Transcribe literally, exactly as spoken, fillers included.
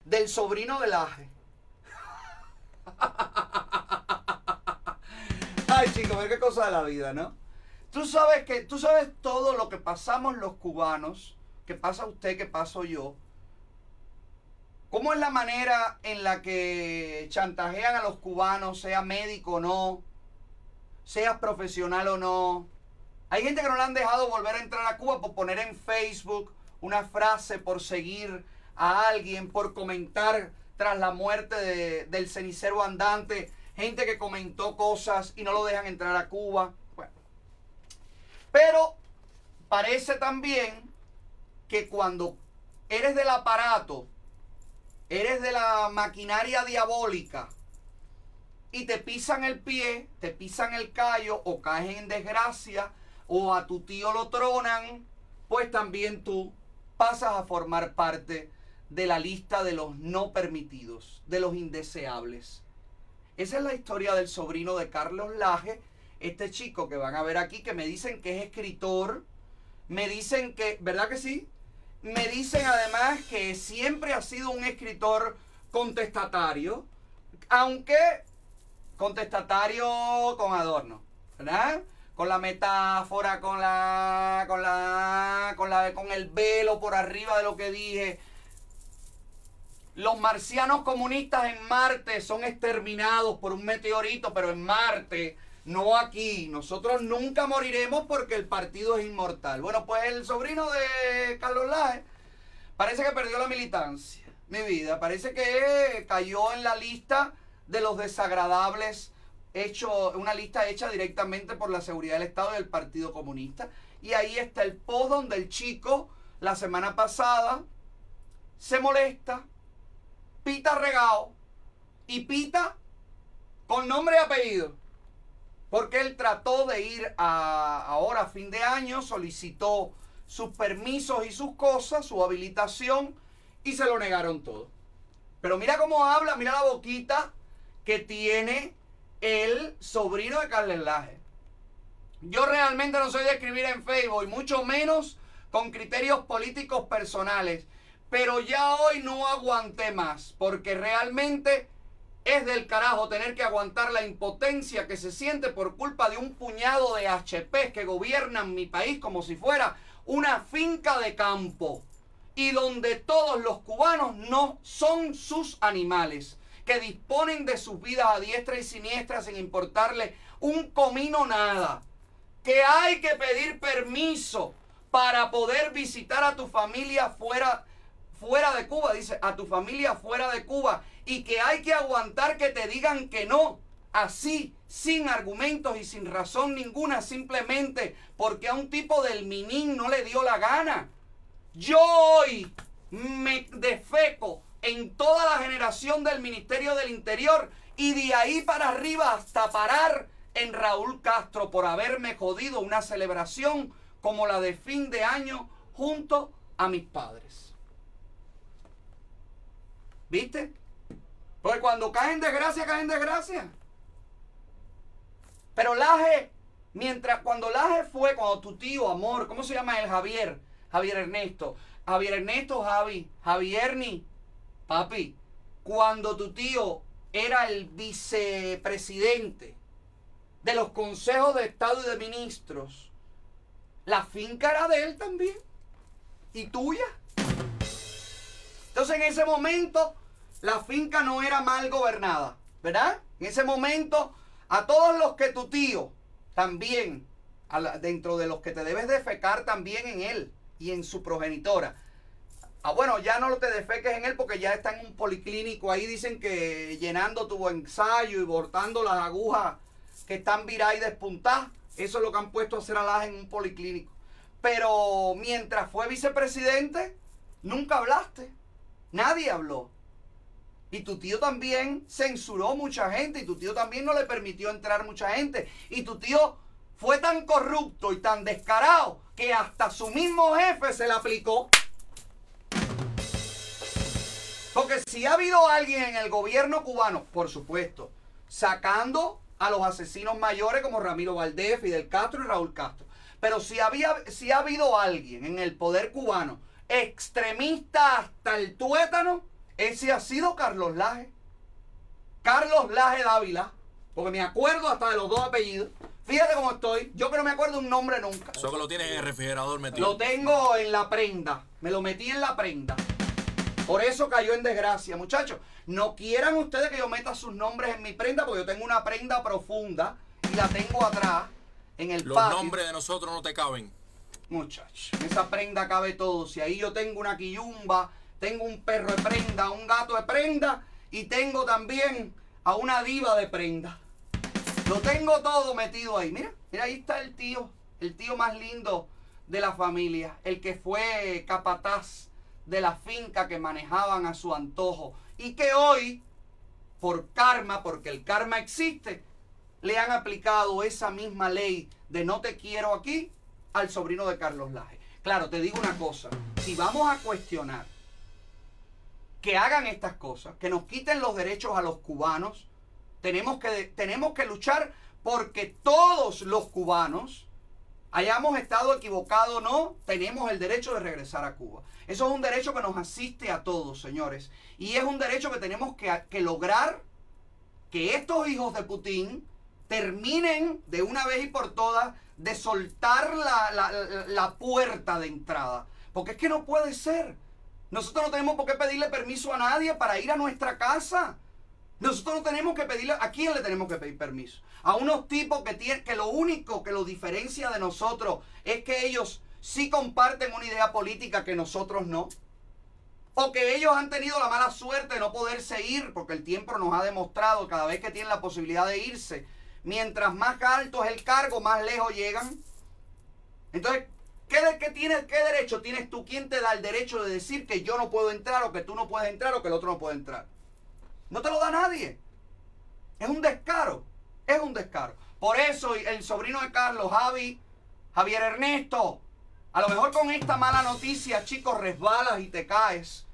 del sobrino de Laje. Ay, chicos, ver qué cosa de la vida, ¿no? Tú sabes que, tú sabes todo lo que pasamos los cubanos, que pasa usted, que paso yo. ¿Cómo es la manera en la que chantajean a los cubanos, sea médico o no, seas profesional o no? Hay gente que no le han dejado volver a entrar a Cuba por poner en Facebook una frase, por seguir a alguien, por comentar tras la muerte de, del cenicero andante. Gente que comentó cosas y no lo dejan entrar a Cuba. Bueno. Pero parece también que cuando eres del aparato, eres de la maquinaria diabólica y te pisan el pie, te pisan el callo o caes en desgracia o a tu tío lo tronan, pues también tú pasas a formar parte de la lista de los no permitidos, de los indeseables. Esa es la historia del sobrino de Carlos Laje, este chico que van a ver aquí, que me dicen que es escritor, me dicen que, ¿verdad que sí? Me dicen además que siempre ha sido un escritor contestatario, aunque contestatario con adorno, ¿verdad? Con la metáfora, con la, con la, con la, con el velo por arriba de lo que dije. Los marcianos comunistas en Marte son exterminados por un meteorito, pero en Marte, no aquí. Nosotros nunca moriremos porque el partido es inmortal. Bueno, pues el sobrino de Carlos Laje parece que perdió la militancia, mi vida. Parece que cayó en la lista de los desagradables, hecho, una lista hecha directamente por la Seguridad del Estado y el Partido Comunista. Y ahí está el post donde el chico, la semana pasada, se molesta, pita regao y pita con nombre y apellido. Porque él trató de ir a, ahora a fin de año, solicitó sus permisos y sus cosas, su habilitación, y se lo negaron todo. Pero mira cómo habla, mira la boquita que tiene el sobrino de Carlos Laje. Yo realmente no soy de escribir en Facebook, y mucho menos con criterios políticos personales. Pero ya hoy no aguanté más, porque realmente es del carajo tener que aguantar la impotencia que se siente por culpa de un puñado de H P que gobiernan mi país como si fuera una finca de campo, y donde todos los cubanos no son sus animales, que disponen de sus vidas a diestra y siniestra sin importarle un comino nada, que hay que pedir permiso para poder visitar a tu familia fuera fuera de Cuba, dice, a tu familia fuera de Cuba, y que hay que aguantar que te digan que no, así, sin argumentos y sin razón ninguna, simplemente porque a un tipo del Minin no le dio la gana. Yo hoy me defeco en toda la generación del Ministerio del Interior y de ahí para arriba hasta parar en Raúl Castro por haberme jodido una celebración como la de fin de año junto a mis padres. ¿Viste? Porque cuando caen en desgracia, caen en desgracia. Pero Laje, mientras, cuando Laje fue, cuando tu tío, amor, ¿cómo se llama él? Javier, Javier Ernesto. Javier Ernesto, Javi, Javierni, papi, cuando tu tío era el vicepresidente de los consejos de Estado y de ministros, la finca era de él también. ¿Y tuya? Entonces en ese momento la finca no era mal gobernada, ¿verdad? En ese momento a todos los que tu tío también, a la, dentro de los que te debes defecar también en él y en su progenitora. Ah, bueno, ya no te defeques en él porque ya está en un policlínico. Ahí dicen que llenando tu ensayo y botando las agujas que están viradas y despuntadas. Eso es lo que han puesto a hacer a Laje en un policlínico. Pero mientras fue vicepresidente, nunca hablaste. Nadie habló. Y tu tío también censuró mucha gente. Y tu tío también no le permitió entrar mucha gente. Y tu tío fue tan corrupto y tan descarado que hasta su mismo jefe se le aplicó. Porque si ha habido alguien en el gobierno cubano, por supuesto, sacando a los asesinos mayores como Ramiro Valdés, Fidel Castro y Raúl Castro. Pero si, había, si ha habido alguien en el poder cubano extremista hasta el tuétano, ese ha sido Carlos Laje. Carlos Laje Dávila, porque me acuerdo hasta de los dos apellidos. Fíjate cómo estoy, yo que no me acuerdo un nombre nunca. Eso que lo tienes en el refrigerador metido. Lo tengo en la prenda, me lo metí en la prenda. Por eso cayó en desgracia, muchachos. No quieran ustedes que yo meta sus nombres en mi prenda, porque yo tengo una prenda profunda y la tengo atrás en el Los patio. nombres de nosotros no te caben. Muchachos, en esa prenda cabe todo. Si ahí yo tengo una quillumba, tengo un perro de prenda, un gato de prenda y tengo también a una diva de prenda. Lo tengo todo metido ahí. Mira, mira, ahí está el tío, el tío más lindo de la familia, el que fue capataz de la finca que manejaban a su antojo y que hoy, por karma, porque el karma existe, le han aplicado esa misma ley de no te quiero aquí al sobrino de Carlos Laje. Claro, te digo una cosa, si vamos a cuestionar que hagan estas cosas, que nos quiten los derechos a los cubanos, tenemos que, tenemos que luchar porque todos los cubanos, hayamos estado equivocados o no, tenemos el derecho de regresar a Cuba. Eso es un derecho que nos asiste a todos, señores. Y es un derecho que tenemos que, que lograr que estos hijos de Putin terminen de una vez y por todas de soltar la, la, la, la puerta de entrada. Porque es que no puede ser. Nosotros no tenemos por qué pedirle permiso a nadie para ir a nuestra casa. Nosotros no tenemos que pedirle, ¿a quién le tenemos que pedir permiso? A unos tipos que tienen, que lo único que los diferencia de nosotros es que ellos sí comparten una idea política que nosotros no. O que ellos han tenido la mala suerte de no poderse ir, porque el tiempo nos ha demostrado cada vez que tienen la posibilidad de irse, mientras más alto es el cargo, más lejos llegan. Entonces, ¿qué, qué, tienes, ¿qué derecho tienes tú? ¿Quién te da el derecho de decir que yo no puedo entrar o que tú no puedes entrar o que el otro no puede entrar? No te lo da nadie. Es un descaro. Es un descaro. Por eso el sobrino de Carlos, Javi, Javier Ernesto, a lo mejor con esta mala noticia, chicos, resbalas y te caes.